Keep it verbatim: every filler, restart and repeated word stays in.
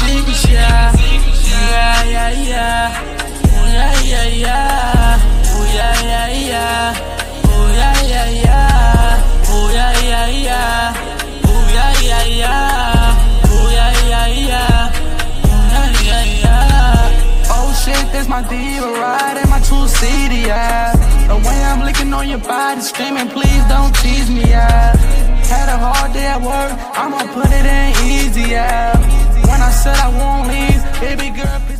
secrets, yeah. Yeah, yeah, yeah. Oh, yeah, yeah, yeah. Oh, yeah, yeah, yeah. Oh, yeah, yeah, yeah. Oh, yeah, yeah, yeah. Oh, yeah, yeah, yeah. Oh, yeah, yeah, yeah. Oh, yeah, yeah, yeah. Oh, shit, that's my diva ride and my two-seater, yeah. The way I'm licking on your body, screaming, please don't tease me, yeah. Had a hard day at work, I'ma put it in easy, yeah. When I said I won't leave, baby girl.